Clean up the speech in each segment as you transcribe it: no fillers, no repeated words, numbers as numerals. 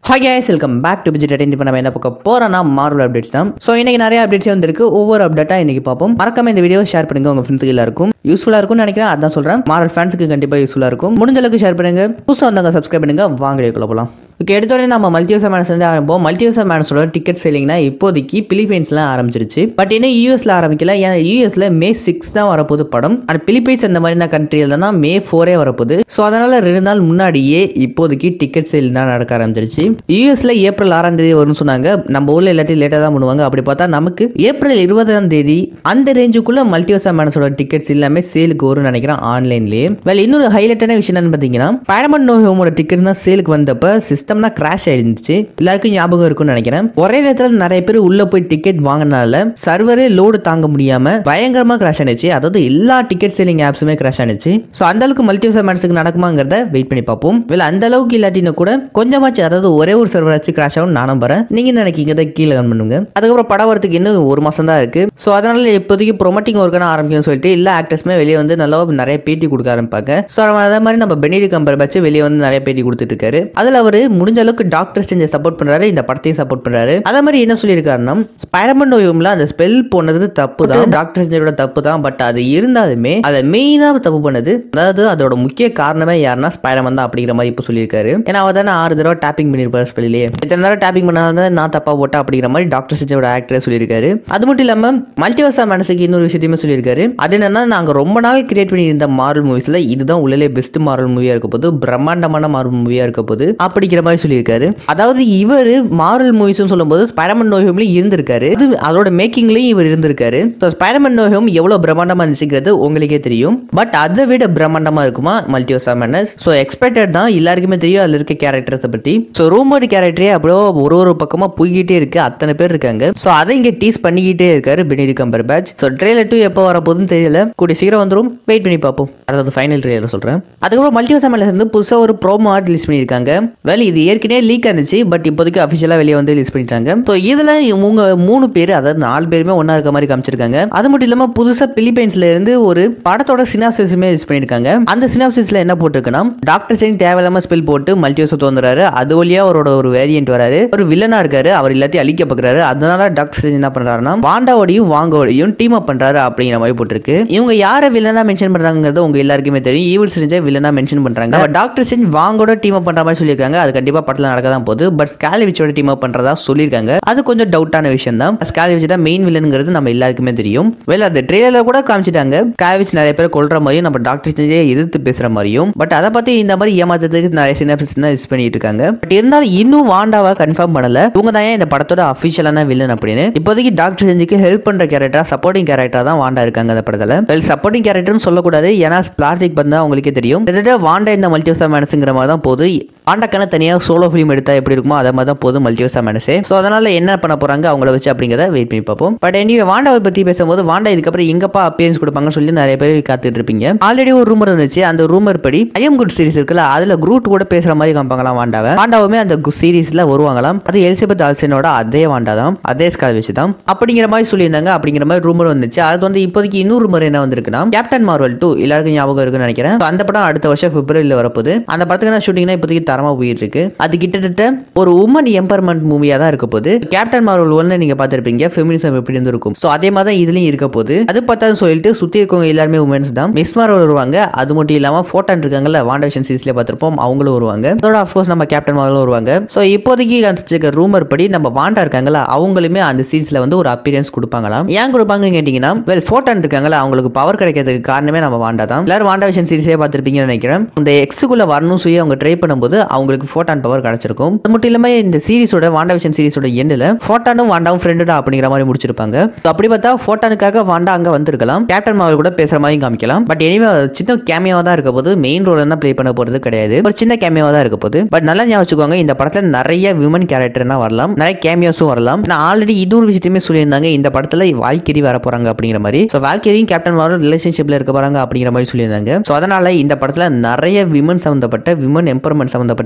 Hi guys, welcome back to Budget Entertainment. நம்ம என்ன பார்க்க போறோம்னா மார்வல் அப்டேட்ஸ் தான். சோ இன்னைக்கு நிறைய அப்டேட்ஸ் வந்திருக்கு. ஒவ்வொரு அப்டேட்டா இன்னைக்கு பார்ப்போம். மறக்காம இந்த வீடியோவை ஷேர் பண்ணுங்க உங்க ஃப்ரெண்ட்ஸ்க்கு எல்லாருக்கும். யூஸ்ஃபுல்லா இருக்கும்னு நினைக்கிறேன். அதான் சொல்றேன். மார்வல் ஃபேன்ஸ்க்கு கண்டிப்பா யூஸ்ஃபுல்லா இருக்கும். முடிஞ்ச அளவுக்கு ஷேர் பண்ணுங்க. புதுசா வந்தவங்க சப்ஸ்கிரைப் பண்ணுங்க. வாங்க வீடியோக்குள்ள போலாம். ஓகே, எடுத்தோடனே நம்ம மல்டிவர்ஸ் மேனஸ் வந்து ஆரம்பிப்போம். மல்டிவர்ஸ் மேனஸோட டிக்கெட் சேலிங்னா இப்போதைக்கு பிலிப்பைன்ஸ்ல ஆரம்பிச்சிருச்சு. பட் இன்னும் யூஎஸ்ல ஆரம்பிக்கல. ஏன்னா யூஎஸ்ல May 6 தான் வரப்போகுது படம். அண்ட் பிலிப்பைன்ஸ் அந்த மாதிரி கண்ட்ரி இல்லைன்னா May 4 வரப்போகுது. ஸோ அதனால 2 நாள் முன்னாடியே இப்போதைக்கு டிக்கெட் சேல் தான் நடக்க ஆரம்பிச்சிருச்சு. யூஎஸ்ல ஏப்ரல் 6ஆம் தேதி வரும்னு சொன்னாங்க. நம்ம ஊர்ல எல்லாத்தையும் லேட்டாக தான் பண்ணுவாங்க. அப்படி பார்த்தா நமக்கு ஏப்ரல் 20ஆம் தேதி அந்த ரேஞ்சுக்குள்ள மல்டிவர்ஸ் மேனஸோட டிக்கெட்ஸ் எல்லாமே சேலுக்கு வரும்னு நினைக்கிறேன் ஆன்லைன்லேயே. வேலை இன்னொரு ஹைலைட்டான விஷயம் என்னன்னு பார்த்தீங்கன்னா ஸ்பைடர்மேன் நோ ஹோமோட டிக்கெட் தான் சேலுக்கு வந்தப்ப சிஸ்டம்னா கிராஷ் ஆயிருந்துச்சு. எல்லாருக்கும் ஞாபகம் இருக்கும்னு நினைக்கிறேன். ஒரே நேரத்தில் நிறைய பேர் உள்ள போய் டிக்கெட் வாங்கினால சர்வரே லோடு தாங்க முடியாம பயங்கரமா கிராஷ் ஆனிச்சு. அதாவது எல்லா டிக்கெட் சேலிங் ஆப்ஸுமே கிராஷ் ஆனிச்சு. ஸோ அந்த அளவுக்கு மல்டிவர்ஸ் மேனஸுக்கு நடக்குமாங்கிறத வெயிட் பண்ணி பார்ப்போம். வேலை அந்த அளவுக்கு இல்லாட்டினா கூட கொஞ்சமாச்சு, அதாவது ஒரே ஒரு சர்வர் ஆச்சு கிராஷ் ஆகும் நானும் வரேன். நீங்க நினைக்கிங்க கீழே கமெண்ட் பண்ணுங்க. அதுக்கப்புறம் படம் வரதுக்கு இன்னும் 1 மாசம் தான் இருக்கு. ஸோ அதனால இப்போதைக்கு ப்ரொமோட்டிங் ஒர்க்கான ஆரம்பிக்கும்னு சொல்லிட்டு எல்லா ஆக்டர்ஸுமே வெளியே வந்து நல்லா நிறைய பேட்டி கொடுக்க ஆரம்பிப்பாங்க. ஸோ அதே மாதிரி நம்ம பெனிடிக்ட் கம்பர்பேட்ச் வெளியே வந்து நிறைய பேட்டி கொடுத்துட்டு இருக்காரு. அதுல அவர் முடிஞ்ச அளவுக்கு டாக்டர் ஸ்ட்ரேஞ்சை சப்போர்ட் பண்றாரு, இந்த படத்தையும் சப்போர்ட் பண்றாரு. அதே மாதிரி என்ன சொல்லியிருக்காருன்னா ஸ்பைடர்மேன் நோ ஹோம்ல அந்த ஸ்பெல் போனது தப்பு தான், டாக்டர் ஸ்ட்ரேஞ்சோட தப்பு தான். பட் அது இருந்தாலுமே அதை மெயினா தப்பு பண்ணது, அதாவது அதோட முக்கிய காரணமே யாருன்னா ஸ்பைடர்மேன் தான் அப்படிங்கிற மாதிரி இப்போ சொல்லியிருக்காரு. ஏன்னா அவர் தானே 6 தடவை டேப்பிங் பண்ணிருப்பாரு ஸ்பெல்லிலேயே. இத்தனை தடவை டேப்பிங் பண்ணாத நான் தப்பா போட்டேன் அப்படிங்கிற மாதிரி டாக்டர் ஸ்ட்ரேஞ்சோட ஆக்டரே சொல்லியிருக்காரு. அது மட்டும் இல்லாம மல்டிவர்ஸ் மேனஸுக்கு இன்னொரு விஷயத்தையுமே சொல்லியிருக்காரு. அது என்னன்னா நாங்க ரொம்ப நாள் கிரியேட் பண்ணி இருந்த மார்வல் மூவிஸ்ல இதுதான் உள்ளே பெஸ்ட் மார்வல் மூவியா இருக்க போது, பிரம்மாண்டமான மார்வல் மூவியா இருக்க போது அப்படிங்கிற மாதிரி சொல்லியிருக்காரு. அதாவது இவர் மார்வல் மூவிஸ் சொல்லும்போது ஸ்பைடர்மேன் நோ ஹோம்ல இருந்திருக்காரு, அதோட மேக்கிங்லயும் இவர் இருந்திருக்காரு. ஸ்பைடர்மேன் நோ ஹோம் எவ்வளவு பிரம்மாண்டமா இருந்துச்சுங்கிறது உங்களுக்கே தெரியும். பட் அதை விட பிரம்மாண்டமா இருக்குமா மல்டிவர்ஸ் மேனஸ்? ஸோ எக்ஸ்பெக்டட் தான், எல்லாருக்குமே தெரியும் அதுல இருக்க கேரக்டர்ஸை பத்தி. ஸோ ரூமர்டு கேரக்டரே அப்படியே ஒரு பக்கமா போய்கிட்டே இருக்கு, அத்தனை பேர் இருக்காங்க. ஸோ அதை இங்க டீஸ் பண்ணிக்கிட்டே இருக்காரு பெனிடிக்ட் கம்பர்பேட்ச். ஸோ ட்ரெய்லர் 2 எப்போ வரப்போகுதுன்னு தெரியல, கூடிய சீக்கிரம் வந்துடும், வெயிட் பண்ணி பார்ப்போம். அதாவது ஃபைனல் ட்ரெய்லர் சொல்றேன். அதுக்கப்புறம் மல்டிவர்ஸ் மேனஸ் வந்து புதுசா ஒரு ப்ரோமோ ஆர்ட் ரிலீஸ் பண்ணியிருக்காங்க. வேலை இது ஏற்கனவே லீக் ஆனிச்சு, பட் இப்போதைக்கு அஃபிஷியலா வெளியே வந்து ரிலீஸ் பண்ணிட்டாங்க. ஸோ இதுல இவங்க 3 பேர், அதாவது 4 பேருமே ஒன்னா இருக்க மாதிரி காமிச்சிருக்காங்க. அது மட்டும் இல்லாம புதுசா பிலிப்பைன்ஸ்ல இருந்து ஒரு படத்தோட சினாப்சிஸுமே ரிலீஸ் பண்ணிருக்காங்க. அந்த சினாப்சிஸ்ல என்ன போட்டிருக்குன்னா டாக்டர் ஸ்ட்ரேஞ்ச் தேவையில்லாம ஸ்பெல் போட்டு மல்டிவர்ஸ் தோன்றாரு, அது வழியா அவரோட ஒரு வேரியன்ட் வராரு, ஒரு வில்லனா இருக்காரு, அவர் எல்லாத்தையும் அழிக்க பாக்குறாரு. அதனால டாக்டர் ஸ்ட்ரேஞ்ச் என்ன பண்றாருன்னா வாண்டாவோடையும் வாங்கோடையும் டீம் அப் பண்றாரு அப்படிங்கிற மாதிரி போட்டிருக்கு. இவங்க யார வில்லனா மென்ஷன் பண்றாங்கிறது உங்க எல்லாருக்குமே தெரியும். ஈவில் ஸ்ட்ரேஞ்சை வில்லனா மென்ஷன் பண்றாங்க. டாக்டர் ஸ்ட்ரேஞ்ச் வாங்கோட டீம் அப் பண்ற மாதிரி சொல்லியிருக்காங்க. அது கண்டிப்பா படத்துல நடக்க தான் போகுது. பட் ஸ்கார்லெட் விட்சோட டீம் அப் பண்றதா சொல்லியிருக்காங்க. அது கொஞ்சம் டவுட்டான விஷயம் தான். ஸ்கார்லெட் விட்ச் தான் மெயின் வில்லன்ங்கிறது நம்ம எல்லாருக்குமே தெரியும். வேலை அந்த ட்ரெய்லர்ல கூட காமிச்சிட்டாங்க ஸ்கார்லெட் விட்ச் நிறைய பேர் கொல்ற மாதிரியும் நம்ம டாக்டர் ஸ்ட்ரேஞ்சை எதிர்த்து பேசுற மாதிரியும். பட் அதை பத்தி இந்த மாதிரி ஏமாத்துறதுக்கு நிறைய சினாப்சிஸ் யூஸ் பண்ணிட்டு இருக்காங்க. பட் இருந்தாலும் இன்னும் வாண்டாவா கன்ஃபார்ம் பண்ணல இவங்க தான் இந்த படத்தோட அபிஷியலான வில்லன் அப்படின்னு. இப்போதைக்கு டாக்டர் ஸ்ட்ரேஞ்சுக்கு ஹெல்ப் பண்ற கேரக்டரா, சப்போர்ட்டிங் கேரக்டரா தான் வாண்டா இருக்காங்க அந்த படத்துல. சப்போர்ட்டிங் கேரக்டர்னு சொல்லக்கூடாது, ஏன்னா பிளாஸ்டிக் பண்ணா உங்களுக்கே தெரியும். வாண்டா இந்த மல்டிவர்ஸ் மேனஸ்ங்கிற மாதிரி தான் போகுது. வாண்டாக்கான தனியா சோலோ ஃபிலிம் எடுத்தா எப்படி இருக்குமோ அதே மாதிரி தான் போதும் மல்டிவர்ஸ் மேனஸே. ஸோ அதனால என்ன பண்ண போறாங்க அவங்கள வச்சு அப்படிங்கிறத வெயிட் பண்ணி பார்ப்போம். பட் எனிவே வாண்டாவை பத்தி பேசும்போது வாண்டா இதுக்கப்புறம் எங்கப்பா அப்பியரன்ஸ் கொடுப்பாங்கன்னு சொல்லி நிறைய பேர் காத்துட்டு இருப்பீங்க. ஆல்ரெடி ஒரு ரூமர் இருந்துச்சு. அந்த ரூமர் படி ஐ எம் குட் சீரிஸ் இருக்குல்ல, அதுல குரூட் கூட பேசுற மாதிரி காமிப்பாங்களாம் வாண்டாவை. வாண்டாவுமே அந்த சீரிஸ்ல வருவாங்களாம். அது எலிசபெத் ஆல்சனோட அதே வாண்டா தான், அதே ஸ்கார்லெட் விட்ச் தான் அப்படிங்கிற மாதிரி சொல்லியிருந்தாங்க. அப்படிங்கிற மாதிரி ரூமர் வந்துச்சு. அது வந்து இப்போதைக்கு இன்னொரு ரூமர் என்ன வந்திருக்குன்னா கேப்டன் மார்வல் 2 எல்லாருக்கும் ஞாபகம் இருக்குன்னு நினைக்கிறேன். அந்த படம் அடுத்த வருஷம் பிப்ரவரியில் வரப்போகுது. அந்த படத்துக்கான ஷூட்டிங்னா இப்போதைக்கு தரமா போயிட்டு இருக்கு. அது கிட்டத்தட்ட ஒரு உமன் எம்பவர்மெண்ட் மூவியா தான் இருக்க போகுது. கேப்டன் மார்வல் 1 நீங்க பார்த்திருப்பீங்க, ஃபெமினிசம் எப்படி இருந்திருக்கும். ஸோ அதே மாதிரி தான் இதுலயும் இருக்க போகுது. அது பார்த்தாது சொல்லிட்டு சுத்தி இருக்கவங்க எல்லாருமே உமன்ஸ் தான். மிஸ் மார்வல் வருவாங்க. அது மட்டும் இல்லாம ஃபோட்டான் இருக்காங்கல்ல, வாண்டாவிஷன் சீரிஸ்ல பார்த்திருப்போம், அவங்களும் வருவாங்க. அதோட ஆஃப்கோர்ஸ் நம்ம கேப்டன் மார்வல் வருவாங்க. ஸோ இப்போதைக்கு ரூமர் படி நம்ம வாண்டா இருக்காங்கல்ல, அவங்களுமே அந்த சீரிஸ்ல வந்து ஒரு அப்பியரன்ஸ் கொடுப்பாங்களாம். ஏன் கொடுப்பாங்கன்னு கேட்டீங்கன்னா, ஃபோட்டான் இருக்காங்கல்ல, அவங்களுக்கு பவர் கிடைக்கிறதுக்கு காரணமே நம்ம வாண்டா தான். எல்லாரும் வாண்டாவிஷன் சீரிஸே பார்த்திருப்பீங்கன்னு நினைக்கிறேன். இந்த எக்ஸுக்குள்ள வரணும் சொல்லி அவங்க ட்ரை பண்ணும்போது அவங்களுக்கு ஃபோட்டான் பவர் கிடைச்சிருக்கும். அது மட்டும் இல்லாம இந்த சீரிஸோட வாண்டாவிஷன் சீரிஸோட எண்ட்ல ஃபோட்டானும் வாண்டாவும் ஃப்ரெண்டா அப்படிங்கிற மாதிரி முடிச்சிருப்பாங்க. அப்படி பார்த்தா ஃபோட்டானுக்காக வாண்டா அங்க வந்திருக்கலாம், கேப்டன் மார்வல் கூட பேசுற மாதிரி காமிக்கலாம். பட் எனிவே சின்ன கேமியாவா தான் இருக்க போது, மெயின் ரோல் என்ன ப்ளே பண்ண போறது கிடையாது, ஒரு சின்ன கேமியாவா தான் இருக்க போது. பட் நல்லா ஞாபகம் வச்சுக்கோங்க, இந்த படத்துல நிறைய விமன் கேரக்டர்னா வரலாம், நிறைய கேமியோஸும் வரலாம். நான் ஆல்ரெடி இன்னொரு விஷயத்தையுமே சொல்லியிருந்தாங்க, இந்த படத்துல வால்கிரி வர போறாங்க அப்படிங்கிற மாதிரி. ஸோ வால்கிரியும் கேப்டன் மார்வல் ரிலேஷன்ஷிப்ல இருக்க போறாங்க அப்படிங்கிற மாதிரி சொல்லியிருந்தாங்க. ஸோ அதனால இந்த படத்துல நிறைய விமன் சம்பந்தப்பட்ட, விமன் எம்பவர்மெண்ட் சம்பந்தப்பட்ட விஷயங்கள் இருக்க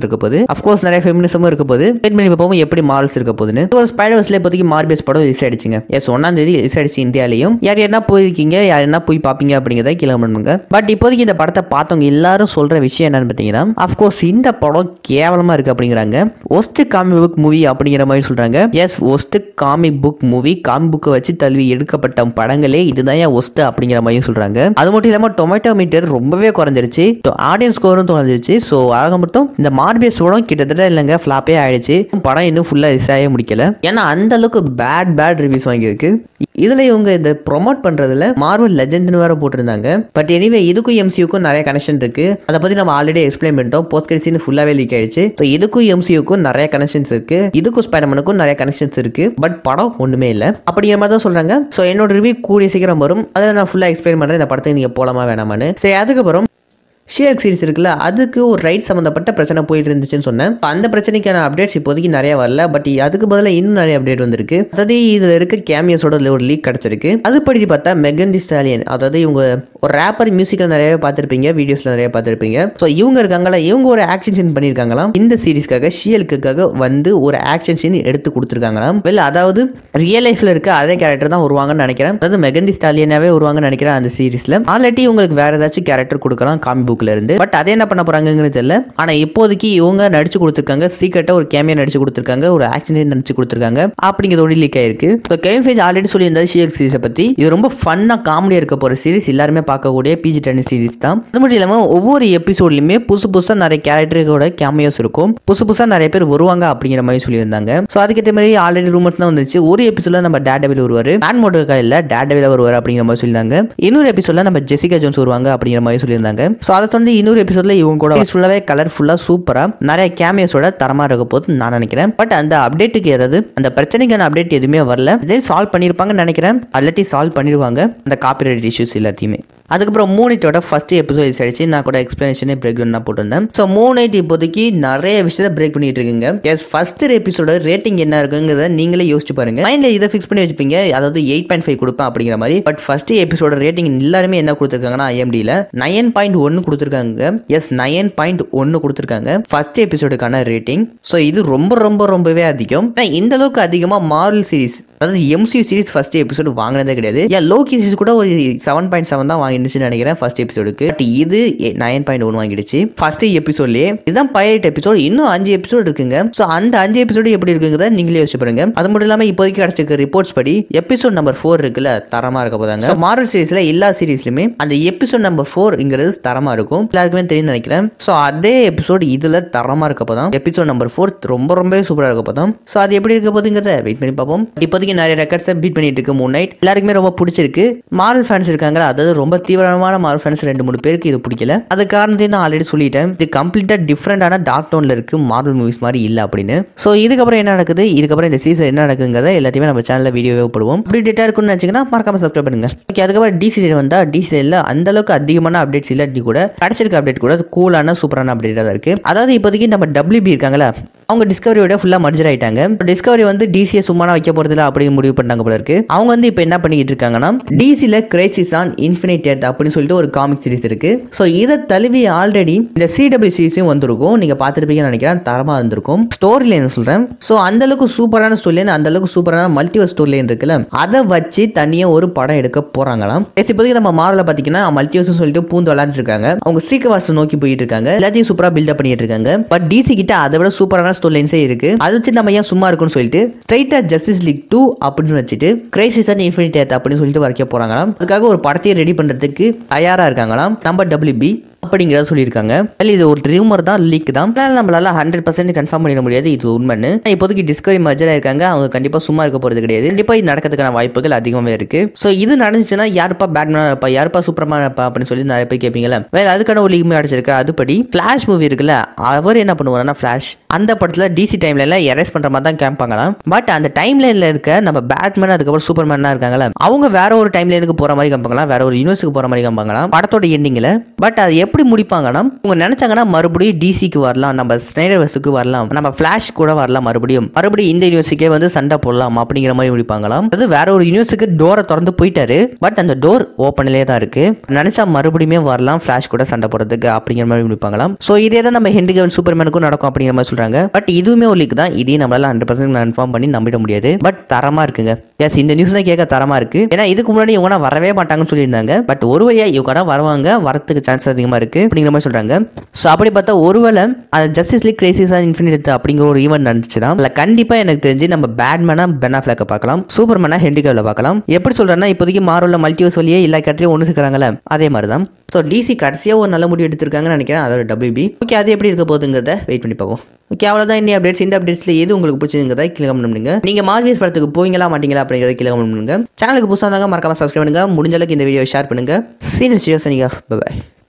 இருக்க போகுது. அஃப்கோர்ஸ் நிறைய ஃபெமினிசமும் இருக்க போகுது. வெயிட் பண்ணி பார்ப்போம் எப்படி மாரல்ஸ் இருக்க போகுதுன்னு. ஒரு ஸ்பைடர்வர்ஸ்ல இப்போதைக்கு மார்பியஸ் படம் ரிலீஸ் ஆயிடுச்சுங்க. எஸ் 1ஆம் தேதி ரிலீஸ் ஆயிடுச்சு இந்தியாலையும். யார் என்ன போயிருக்கீங்க, யார் என்ன போய் பாப்பீங்க அப்படிங்கிறத கீழே பண்ணுங்க. பட் இப்போதைக்கு இந்த படத்தை பார்த்தவங்க எல்லாரும் சொல்ற விஷயம் என்னன்னு பார்த்தீங்கன்னா, அஃப்கோர்ஸ் இந்த படம் கேவலமா இருக்கு அப்படிங்கிறாங்க. ஒஸ்ட் காமிக் புக் மூவி அப்படிங்கிற மாதிரி சொல்றாங்க. எஸ் ஒஸ்ட் காமிக் புக் மூவி, காமிக் புக்கை வச்சு தழுவி எடுக்கப்பட்ட படங்களே இதுதான் ஒஸ்ட் அப்படிங்கிற மாதிரி சொல்றாங்க. அது மட்டும் இல்லாம டொமேட்டோ மீட்டர் ரொம்பவே குறைஞ்சிருச்சு, ஆடியன்ஸ் ஸ்கோரும் குறைஞ்சிருச்சு. ஸோ ஆக மட்டும் இந்த மார்பியஸ் படம் கிட்டத்தட்ட இல்லைங்க ஃபிளாப்பே ஆயிடுச்சு. படம் இன்னும் ஃபுல்லா ரிலீஸ் ஆகவே முடிக்கல. ஏன்னா அந்த அளவுக்கு பேட் ரிவ்யூஸ் வாங்கியிருக்கு. இதுல இவங்க இதை ப்ரொமோட் பண்றதுல மார்வல் லெஜெண்ட்னு வேற போட்டிருந்தாங்க. பட் எனிவே இதுக்கும் எம்சியூக்கும் நிறைய கனெக்ஷன் இருக்கு. அதை பத்தி நம்ம ஆல்ரெடி எக்ஸ்பிளைன் பண்ணிட்டோம். போஸ்ட் கிரெடிட் சீன் ஃபுல்லாவே லீக் ஆயிடுச்சு. ஸோ இதுக்கும் எம்சியூக்கும் நிறைய கனெக்ஷன்ஸ் இருக்கு. இதுக்கும் ஸ்பைடர்மேனுக்கும் நிறைய கனெக்ஷன்ஸ் இருக்கு. பட் படம் ஒண்ணுமே இல்லை அப்படிங்கிற மாதிரி தான் சொல்றாங்க. ஸோ என்னோட ரிவ்யூ கூடிய சீக்கிரம் வரும். அதை நான் ஃபுல்லா எக்ஸ்பிளைன் பண்றேன். இந்த படத்துக்கு நீங்க போலாமா வேணாமான்னு. சரி, அதுக்கப்புறம் ஷியர்க் சீரிஸ் இருக்குல்ல, அதுக்கு ஒரு ரைட் சம்பந்தப்பட்ட பிரச்சனை போயிட்டு இருந்துச்சுன்னு சொன்னேன். அந்த பிரச்சனைக்கான அப்டேட்ஸ் இப்போதைக்கு நிறைய வரல. பட் அதுக்கு பதிலாக இன்னும் நிறைய அப்டேட் வந்திருக்கு. அதாவது இதுல இருக்க கேமியோஸோட ஒரு லீக் கிடைச்சிருக்கு. அது படி பார்த்தா மெகன் தி ஸ்டாலியன், அதாவது இவங்க ஒரு ரேப்பர், மியூசிக்ல நிறைய பார்த்திருப்பீங்க, வீடியோஸ்ல நிறைய பார்த்திருப்பீங்க. ஸோ இவங்க இருக்காங்களா, இவங்க ஒரு ஆக்ஷன் சீன் பண்ணியிருக்காங்களாம். இந்த சீரிஸ்க்காக ஷியல்க்குக்காக வந்து ஒரு ஆக்ஷன் சீன் எடுத்து கொடுத்துருக்காங்களாம். வெல் அதாவது ரியல் லைஃப்ல இருக்க அதே கேரக்டர் தான் வருவாங்கன்னு நினைக்கிறேன். அதாவது மெகன் தி ஸ்டாலியனாவே வருவாங்கன்னு நினைக்கிறேன் அந்த சீரிஸ்ல. ஆல்ரெடி உங்களுக்கு வேற ஏதாச்சும் கேரக்டர் கொடுக்கலாம் காமிக் புக்ல இருந்து. பட் அதை என்ன பண்ண போறாங்கன்னு தெரியல. ஆனா இப்போதைக்கு இவங்க நடிச்சு கொடுத்திருக்காங்க, சீக்கிரட்டா ஒரு கேமியா நடிச்சு கொடுத்திருக்காங்க, ஒரு ஆக்ஷன் சீன் நடிச்சு கொடுத்திருக்காங்க அப்படிங்கிறது லீக் ஆயிருக்கு. கெவின் ஃபீஜ் ஆல்ரெடி சொல்லியிருந்தாரு ஷியர்க் சீரிஸை பத்தி. இது ரொம்ப ஃபன்னா காமெடியா இருக்க போற சீரிஸ், எல்லாருமே பார்க்கக்கூடிய PG-13 சீரிஸ் தான். அது மட்டும் இல்லாம ஒவ்வொரு எபிசோட்லயுமே புதுசா நிறைய கேரக்டரோட கேமியோஸ் இருக்கும், புதுசா நிறைய பேர் வருவாங்க அப்படிங்கிற மாதிரி சொல்லியிருந்தாங்க. ஸோ அதுக்கேற்ற மாதிரி ஆல்ரெடி ரூமர்ஸ் தான் வந்துச்சு. ஒரு எபிசோட்ல நம்ம டேர்டெவில் வருவாரு, மேன் மோட்டோக்கா இல்ல டேர்டெவில் வருவாரு அப்படிங்கிற மாதிரி சொல்லியிருந்தாங்க. இன்னொரு எபிசோட்ல நம்ம ஜெசிகா ஜோன்ஸ் வருவாங்க அப்படிங்கிற மாதிரி சொல்லியிருந்தாங்க. ஸோ அதை தொடர்ந்து இன்னொரு எபிசோட்ல இவங்க கூட ஃபுல்லாவே கலர்ஃபுல்லா சூப்பரா நிறைய கேமியோஸோட தரமா இருக்க போது நான் நினைக்கிறேன். பட் அந்த அப்டேட்டுக்கு ஏதாவது அந்த பிரச்சனைக்கான அப்டேட் எதுவுமே வரல. இதே சால்வ் பண்ணிருப்பாங்கன்னு நினைக்கிறேன். ஆல்ரெடி சால்வ் பண்ணிடுவாங்க அந்த காப்பிரைட் இஷ்யூஸ் எல்லாத்தையுமே. அதுக்கப்புறம் மூனைட்டோட ஃபர்ஸ்ட் எபிசோட் ஆயிடுச்சு. நான் கூட எக்ஸ்பிளனேஷனே பிரேக் டவுன் போட்டிருந்தேன். ஸோ மூனைட் இப்போதைக்கு நிறைய விஷயத்தை பிரேக் பண்ணிட்டு இருக்குங்க. எஸ் ஃபர்ஸ்ட் எபிசோட ரேட்டிங் என்ன இருக்குங்கிறத நீங்களே யோசிச்சு பாருங்க. மைண்ட்ல இதை ஃபிக்ஸ் பண்ணி வச்சுப்பீங்க, அதாவது 8.5 கொடுப்பேன் அப்படிங்கிற மாதிரி. பட் ஃபர்ஸ்ட் எபிசோட ரேட்டிங் எல்லாருமே என்ன கொடுத்துருக்காங்கன்னா IMDb 9.1 கொடுத்துருக்காங்க. எஸ் 9.1 கொடுத்துருக்காங்க ஃபர்ஸ்ட் எபிசோடுக்கான ரேட்டிங். ஸோ இது ரொம்பவே அதிகம். இந்த அளவுக்கு அதிகமா மார்வல் சீரிஸ், அதாவது MCU சீரிஸ் ஃபர்ஸ்ட் எபிசோடு வாங்கினதே கிடையாது. லோகி சீரிஸ் கூட ஒரு 7.7 தான் வாங்கிடுச்சுன்னு நினைக்கிறேன் ஃபர்ஸ்ட் எபிசோடுக்கு. பட் இது 9.1 வாங்கிடுச்சு ஃபர்ஸ்ட் எபிசோட்லயே. இதுதான் பைலட் எபிசோட். இன்னும் 5 எபிசோடு இருக்குங்க. ஸோ அந்த 5 எபிசோடு எப்படி இருக்குங்கிறத நீங்களே யோசிச்சு பாருங்க. அது மட்டும் இல்லாம இப்போதைக்கு கிடைச்சிருக்க ரிப்போர்ட்ஸ் படி எபிசோட் நம்பர் 4 இருக்குல்ல, தரமா இருக்க போதாங்க. மார்வல் சீரிஸ்ல எல்லா சீரிஸ்லயுமே அந்த எபிசோட் நம்பர் 4ங்கிறது தரமா இருக்கும், எல்லாருக்குமே தெரியும் நினைக்கிறேன். ஸோ அதே எபிசோட் இதுல தரமா இருக்க போதான். எபிசோட் நம்பர் 4 ரொம்ப சூப்பரா இருக்க போதும். ஸோ அது எப்படி இருக்க போதுங்கிறத வெயிட் பண்ணி பார்ப்போம். இப்போதைக்கு நிறைய ரெக்கார்ட்ஸை பீட் பண்ணிட்டு இருக்கு மூன் நைட். எல்லாருக்குமே ரொம்ப பிடிச்சிருக்கு. மார்வல் ஃபேன்ஸ் இருக்காங்க, அதாவது ரொம்ப தீவிரமான மார்வல் ஃபேன்ஸ் 2-3 பேருக்கு இது பிடிக்கல. அது காரணத்தையும் நான் ஆல்ரெடி சொல்லிட்டேன். இது கம்ப்ளீட்டா டிஃப்ரெண்டான டார்க் டோன்ல இருக்கு, மார்வல் மூவிஸ் மாதிரி இல்ல அப்படின்னு. ஸோ இதுக்கப்புறம் என்ன நடக்குது, இதுக்கப்புறம் இந்த சீசன் என்ன நடக்குங்கிறத எல்லாத்தையுமே நம்ம சேனல்ல வீடியோவே போடுவோம். அப்படி டேட்டா இருக்குன்னு நினைச்சீங்கன்னா மறக்காம சப்ஸ்கிரைப் பண்ணுங்க. ஓகே, அதுக்கப்புறம் DC வந்தா DCல அந்த அளவுக்கு அதிகமான அப்டேட்ஸ் இல்லாட்டி கூட கிடைச்சிருக்க அப்டேட் கூட கூலான சூப்பரான அப்டேட்டா தான் இருக்கு. அதாவது இப்போதைக்கு நம்ம WB இருக்காங்களா, அவங்க டிஸ்கவரியோட ஃபுல்லா மர்ஜர் ஆயிட்டாங்க. டிஸ்கவரி வந்து டிசியை சும்மா வைக்க போறதில்ல அப்படின்னு முடிவு பண்ணாங்க போல இருக்கு. அவங்க வந்து இப்போ என்ன பண்ணிட்டு இருக்காங்கன்னா, டிசில கிரைசிஸ் ஆன் இன்ஃபினிட் எர்த் அப்படின்னு சொல்லிட்டு ஒரு காமிக் சீரிஸ் இருக்கு. ஸோ இதை தழுவி ஆல்ரெடி இந்த CW சீரிஸும் வந்திருக்கும், நீங்க பார்த்துருப்பீங்கன்னு நினைக்கிறேன். தரமா வந்திருக்கும். ஸ்டோரி லைன் சொல்றேன். ஸோ அந்த அளவுக்கு சூப்பரான ஸ்டோரி லைன், அந்த அளவுக்கு சூப்பரான மல்டிவர்ஸ் ஸ்டோரி லைன் இருக்குல்ல, அதை வச்சு தனியா ஒரு படம் எடுக்க போறாங்களாம். இப்போதைக்கு நம்ம மார்வல்ல பாத்தீங்கன்னா மல்டிவர்ஸ் சொல்லிட்டு பூந்து விளையாண்டு இருக்காங்க. அவங்க சீக்கிரவாசம் நோக்கி போயிட்டு இருக்காங்க, எல்லாத்தையும் சூப்பரா பில்டப் பண்ணிட்டு இருக்காங்க. பட் டிசி கிட்ட அதை விட சூப்பரான ஸ்டோரி லைன்ஸே இருக்கு. அதை வச்சு நம்ம ஏன் சும்மா இருக்குன்னு சொல்லிட்டு ஸ்ட்ரைட்டா ஜஸ்டிஸ் லீக் 2 அப்படின்னு வச்சுட்டு கிரைசிஸ் ஆன் இன்ஃபினிட் எர்த் அப்படின்னு சொல்லிட்டு வரைக்க போறாங்களாம். அதுக்காக ஒரு படத்தையே ரெடி பண்றதுக்கு தயாரா இருக்காங்களாம் நம்ம WB அப்படிங்கிறத சொல்லியிருக்காங்க. இது ஒரு ரூமர் தான், லீக் தான். நம்மளால 100% கன்ஃபார்ம் பண்ணிட முடியாது இது உண்மைன்னு. இப்போதைக்கு டிஸ்கவரி மர்ஜர் ஆயிருக்காங்க, அவங்க கண்டிப்பா சும்மா இருக்க போறது கிடையாது. கண்டிப்பா இது நடக்கிறதுக்கான வாய்ப்புகள் அதிகமாவே இருக்கு. ஸோ இது நடந்துச்சுன்னா யாருப்பா பேட்மேனா இருப்பா, யாருப்பா சூப்பர்மேனா இருப்பா அப்படின்னு சொல்லி நிறைய பேர் கேட்பீங்களா. வேற அதுக்கான ஒரு லீக் அடிச்சிருக்கு. அதுபடி ஃபிளாஷ் மூவி இருக்குல்ல, அவர் என்ன பண்ணுவாருன்னா ஃபிளாஷ் அந்த படத்துல DC டைம்ல எரேஸ் பண்ற மாதிரி தான் கேட்பாங்களாம். பட் அந்த டைம் லைன்ல இருக்க நம்ம பேட்மேன் அதுக்கப்புறம் சூப்பர்மேனா இருக்காங்களா, அவங்க வேற ஒரு டைம் லைனுக்கு போற மாதிரி காமிப்பாங்களாம், வேற ஒரு யூனிவர்ஸுக்கு போற மாதிரி காமிப்பாங்களாம் படத்தோட எண்டிங்ல. பட் அது எப்படி எப்படி முடிப்பாங்கன்னா உங்க நினைச்சாங்கன்னா மறுபடியும் டிசிக்கு வரலாம், நம்ம ஸ்னைடர்வர்ஸுக்கு வரலாம், நம்ம ஃபிளாஷ் கூட வரலாம், மறுபடியும் இந்த யூனிவர்ஸுக்கே வந்து சண்டை போடலாம் அப்படிங்கிற மாதிரி முடிப்பாங்களாம். அது வேற ஒரு யூனிவர்ஸுக்கு டோரை திறந்து போயிட்டாரு, பட் அந்த டோர் ஓப்பன்லேயே தான் இருக்கு, நினைச்சா மறுபடியுமே வரலாம் ஃபிளாஷ் கூட சண்டை போடுறதுக்கு அப்படிங்கிற மாதிரி முடிப்பாங்களாம். ஸோ இதே தான் நம்ம ஹென்ரி கேவில் சூப்பர்மேனுக்கும் நடக்கும் அப்படிங்கிற மாதிரி சொல்றாங்க. பட் இதுவுமே ஒரு லீக் தான், இதையும் நம்மளால 100% கன்ஃபார்ம் பண்ணி நம்பிட முடியாது. பட் தரமா இருக்குங்க. எஸ், இந்த நியூஸ் கேட்க தரமா இருக்கு. ஏன்னா இதுக்கு முன்னாடி இவங்க வரவே மாட்டாங்கன்னு சொல்லியிருந்தாங்க. பட் ஒரு வழியா இவங்க வருவாங்க, வரத்துக்கு சான்ஸ் அதிகமா இருக்கு அப்படிங்கிற மாதிரி சொல்றாங்க. ஸோ அப்படி பார்த்தா ஒருவேளை Justice League crisis on infinity அப்படிங்கிற ஒரு ஈவென்ட் நடந்துச்சுன்னா அதில் கண்டிப்பா எனக்கு தெரிஞ்சு நம்ம பேட்மேனா பென் அஃப்லெக்க பார்க்கலாம், சூப்பர்மேனா ஹென்ரி கேவில பார்க்கலாம். எப்படி சொல்றேன்னா இப்போதைக்கு மார்வெல்ல மல்டிவர்ஸ் வழியே எல்லா கேரக்டரையும் ஒன்று சேர்க்குறாங்களே அதே மாதிரி தான். ஸோ டிசி கடைசியாக ஒரு நல்ல முடிவு எடுத்திருக்காங்கன்னு நினைக்கிறேன், அதோட WB. ஓகே, அது எப்படி இருக்க போகுதுங்கிறத வெயிட் பண்ணி பார்ப்போம். ஓகே, அவ்வளோதான் இந்த அப்டேட்ஸ். இந்த அப்டேட்ஸ்ல எது உங்களுக்கு பிடிச்சதுங்கிறத கீழே கமெண்ட் பண்ணுங்க. நீங்க மார்வெல்ஸ் படத்துக்கு போவீங்களா மாட்டீங்களா அப்படிங்கிறத கீழே கமெண்ட் பண்ணுங்க. சேனலுக்கு புதுசாக இருந்தாங்க மறக்காம சப்ஸ்கிரைப் பண்ணுங்க. முடிஞ்ச அளவுக்கு இந்த வீடியோ ஷேர் பண்ணுங்க. Senior by.